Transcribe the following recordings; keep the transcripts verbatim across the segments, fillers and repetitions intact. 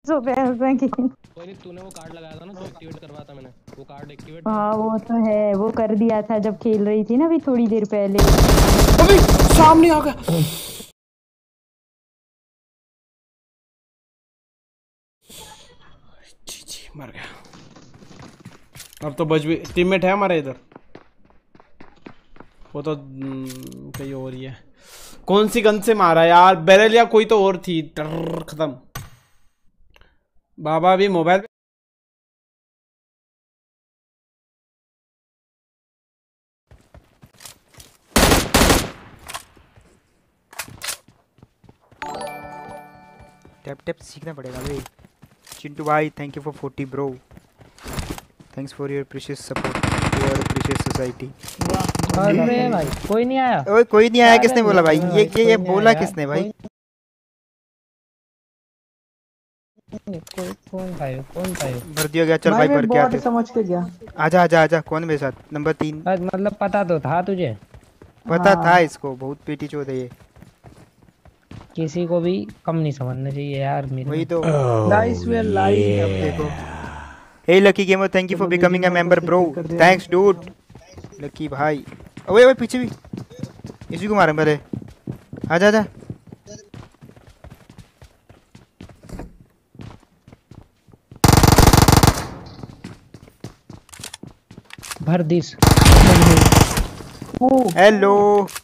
सौ पैसे की। कोई नहीं, तूने वो कार्ड लगाया था ना तो एक्टिवेट करवाया था मैंने, वो कार्ड एक्टिवेट। हाँ वो तो है, वो कर दिया था जब खेल रही थी ना अभी थोड़ी देर पहले। अबे सामने आ गया। जी जी मर गया। अब तो बच भी, टीममेट है हमारे इधर, वो तो कहीं और ही है। कौन सी गन से मारा यार, बैरल या कोई तो और थी। टर खत्म। बाबा भी मोबाइल टैप टैप सीखना पड़ेगा भाई। चिंटू भाई thank you for forty bro, thanks for your precious support to our precious society. अरे भाई कोई नहीं आया। ओए कोई नहीं आया, किसने बोला भाई? ये ये ये बोला किसने भाई? कौन था ये, कौन था ये? भर दिया गया, चल भाई भर के आते। समझ के गया। आजा आजा आजा, कौन मेरे साथ? नंबर तीन। मतलब पता तो था तुझे? पता था इसको, बहुत पेटी चोद है ये। किसी को भी कम नहीं समझना चाहिए यार मेरे। वही तो। Nice way live. अब देखो। Hey lucky gamer thank you for becoming a member bro, thanks dude lucky भाई। ओए ओए पीछे भी, इसी को मारे मेरे। आजा आजा। भर दिस। हेलो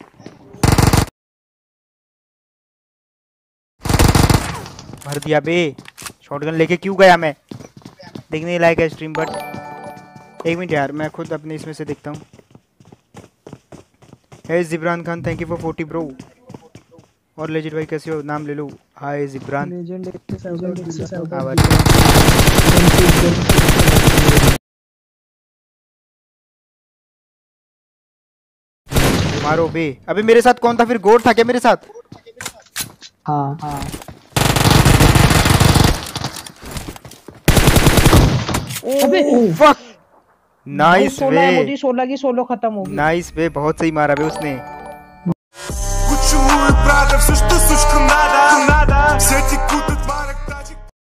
भर दिया बे। शॉटगन लेके क्यों गया मैं? देखने लायक है स्ट्रीम, बट एक मिनट यार मैं खुद अपने इसमें से देखता हूँ। Hey Jibran Khan thank you for forty bro. और लेजेंड भाई कैसे हो? नाम ले लो। हाय जिब्रान। मारो बे। अबे मेरे साथ कौन था फिर? गोड था क्या मेरे साथ? हाँ हाँ। अबे फक। Nice way. सोलह की सोलो खत्म हो गई। नाइस वे, बहुत सही मारा बे उसने। Continue para, susto, susto, nada, nada. Sete